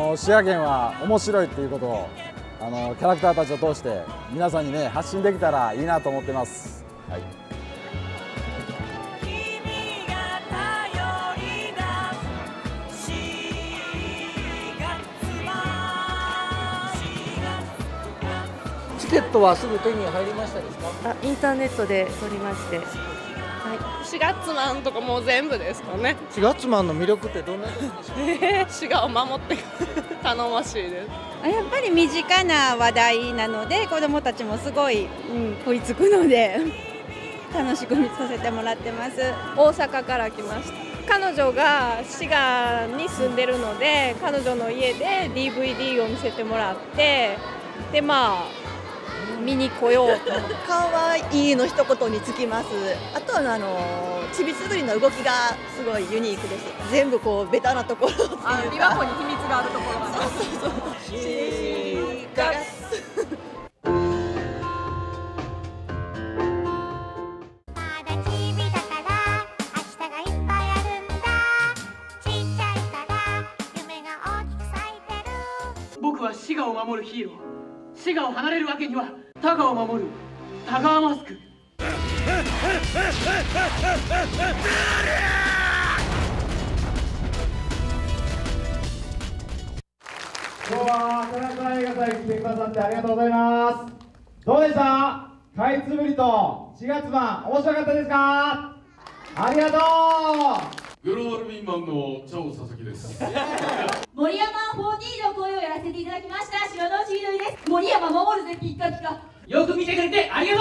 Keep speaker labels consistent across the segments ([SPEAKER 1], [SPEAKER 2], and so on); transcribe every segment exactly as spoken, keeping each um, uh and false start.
[SPEAKER 1] の滋賀県は面白いっていうことをあのキャラクターたちを通して皆さんにね発信できたらいいなと思ってます。はい。
[SPEAKER 2] チケットはすぐ手に入りましたですか？
[SPEAKER 3] あ、インターネットで取りまして、はい、
[SPEAKER 4] シガッツマンとかもう全部ですかね。
[SPEAKER 2] シガッツマンの魅力ってどんなところでしょう？
[SPEAKER 4] えー、滋賀を守って頼もしいです。
[SPEAKER 5] やっぱり身近な話題なので子どもたちもすごい、うん、食いつくので楽しく見させてもらってます。
[SPEAKER 3] 大阪から来ました。彼女が滋賀に住んでるので彼女の家で ディーブイディー を見せてもらって、でまあ見に来ようと思って。
[SPEAKER 6] かわいいの一言につきます。あとはあのちびすぐりの動きがすごいユニークです。全部こうベタなところっていうか、
[SPEAKER 4] あ、琵琶湖に秘密があるところがね。
[SPEAKER 6] そうそうそう。シガッツ。
[SPEAKER 7] 僕は滋賀を守るヒーロー。滋賀を離れるわけには。田川を守る田川マスク。
[SPEAKER 8] 今日は金沢映画祭来てくださってありがとうございます。どうでした？かいつぶりとしがつばん面白かったですか？ありがとう。
[SPEAKER 9] グローバルビーマンのチャオ佐々木です。
[SPEAKER 10] 森山フォーティーの声をやらせていただきました篠野千鳥です。森山守るぜピッカピカ。
[SPEAKER 7] よく見てくれてありがとう。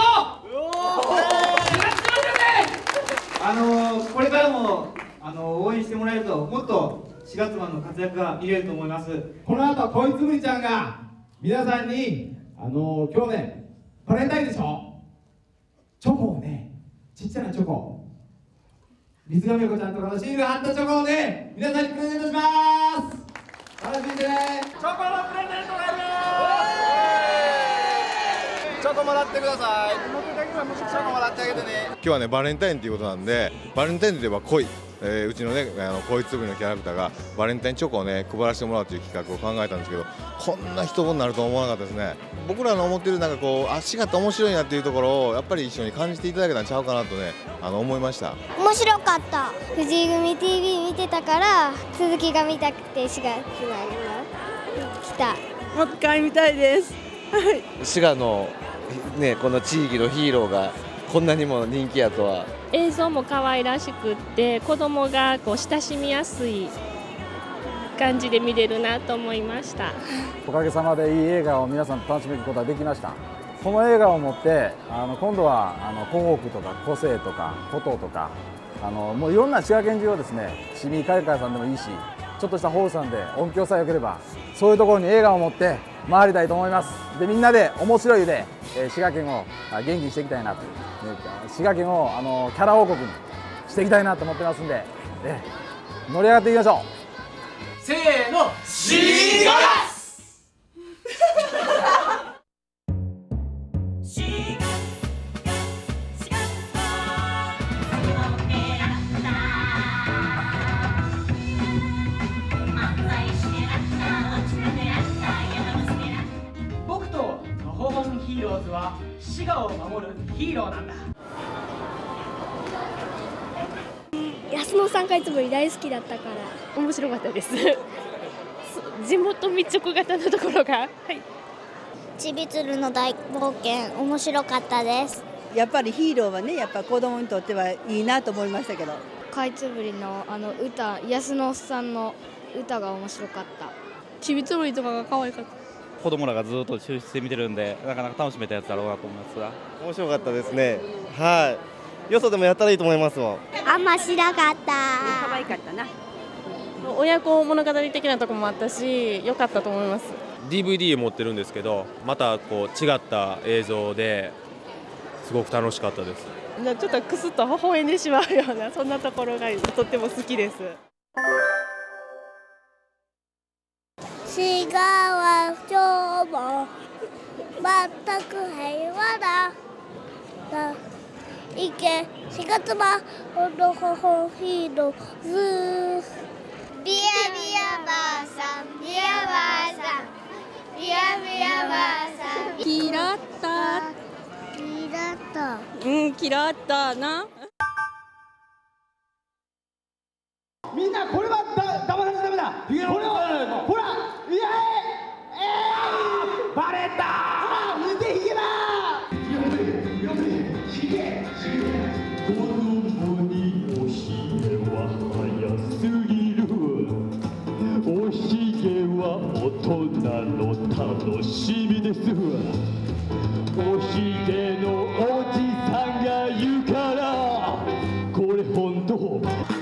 [SPEAKER 8] あのー、これからもあのー、応援してもらえるともっとしがつばんの活躍が見れると思います。この後こいつぶりちゃんが皆さんにあのー、今日ねバレンタインでしょ。チョコをね、ちっちゃなチョコ、水上子ちゃんとかのシール貼ったチョコをね皆さんにプレゼントします。楽しんでね。チョコのプレゼントがあります。チョコもらってください。僕だけはもしチョコもらってあげてね。
[SPEAKER 11] 今日はねバレンタインということなんで、バレンタインといえば恋、えー、うちのねあの恋つぶりのキャラクターがバレンタインチョコをね配らせてもらうという企画を考えたんですけど、こんな人になると思わなかったですね。僕らの思ってるなんかこうあ滋賀って面白いなっていうところをやっぱり一緒に感じていただけたんちゃうかなとねあの思いました。
[SPEAKER 12] 面白かった。藤井組 ティービー 見てたから続きが見たくてしがつまん来た。
[SPEAKER 3] もう一回見たいです。はい。
[SPEAKER 13] 滋賀のねこの地域のヒーローがこんなにも人気やとは。
[SPEAKER 3] 映像も可愛らしくって子供がこう親しみやすい感じで見れるなと思いました。
[SPEAKER 1] おかげさまでいい映画を皆さんと楽しめることができました。この映画を持ってあの今度はあの港北とか個性とか古東とかあのもういろんな滋賀県中をですね市民会館さんでもいいしちょっとしたホールさんで音響さえ良ければそういうところに映画を持って回りたいと思います。でみんなで面白いで、えー、滋賀県を元気にしていきたいなと、ね、滋賀県をあのキャラ王国にしていきたいなと思ってますんで、えー、盛り上がっていきましょう。
[SPEAKER 7] せーの、シガッツ。僕とのほほんヒーローズは滋賀を守るヒーローなんだ。
[SPEAKER 12] 安野さんかいつぶり大好きだったから
[SPEAKER 3] 面白かったです。地元密着型のところが、はい、
[SPEAKER 12] ちびつるの大冒険面白かったです。
[SPEAKER 6] やっぱりヒーローはねやっぱ子供にとってはいいなと思いましたけど、
[SPEAKER 12] かいつぶりのあの歌、安野さんの歌が面白かった。
[SPEAKER 3] ちびつぶりとかが可愛かった。
[SPEAKER 13] 子供らがずっと抽出して見てるんでなかなか楽しめたやつだろうなと思いますが、
[SPEAKER 14] 面白かったですね。はい、よそでもやったらいいと思いますもん。
[SPEAKER 12] あんましなかった。
[SPEAKER 6] 可愛かったな。
[SPEAKER 3] 親子物語的なところもあったし良かったと思います。
[SPEAKER 15] ディーブイディー 持ってるんですけどまたこう違った映像ですごく楽しかったです。
[SPEAKER 3] ちょっとクスッと微笑んでしまうようなそんなところがとっても好きです。
[SPEAKER 12] 滋賀は今日も全く平和だ。いけしがつばほどほほヒーローズ。 ビヤビヤばあさん、ビヤばあさん、ビヤビヤばあさん。
[SPEAKER 16] 嫌った。
[SPEAKER 12] 嫌った。
[SPEAKER 16] うん、嫌ったな。
[SPEAKER 8] みんなこれはだ騙されちゃダメだ。これはほら、いやええー、バレた。ほら見てひげだ。やめやめひげひげ。子供におひげは早すぎる。おひげは大人の楽しみです。おひげのおじさんが言うからこれ本当。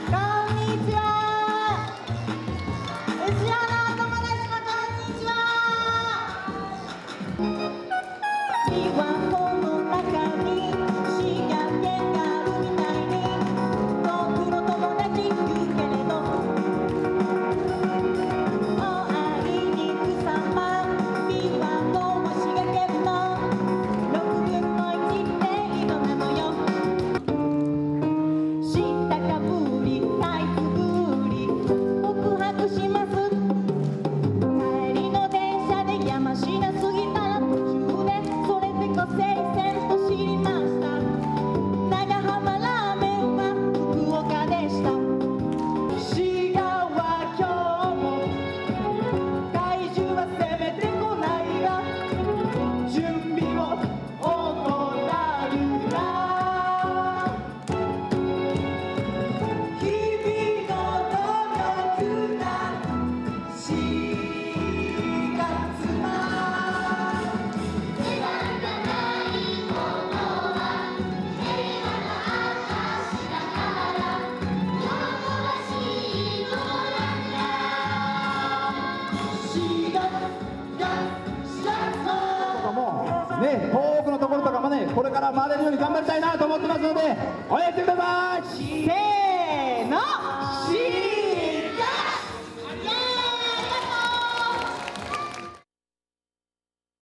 [SPEAKER 8] ね、遠くのところとかもね、これから回れるように頑張りたいなと思ってますので、応援してください。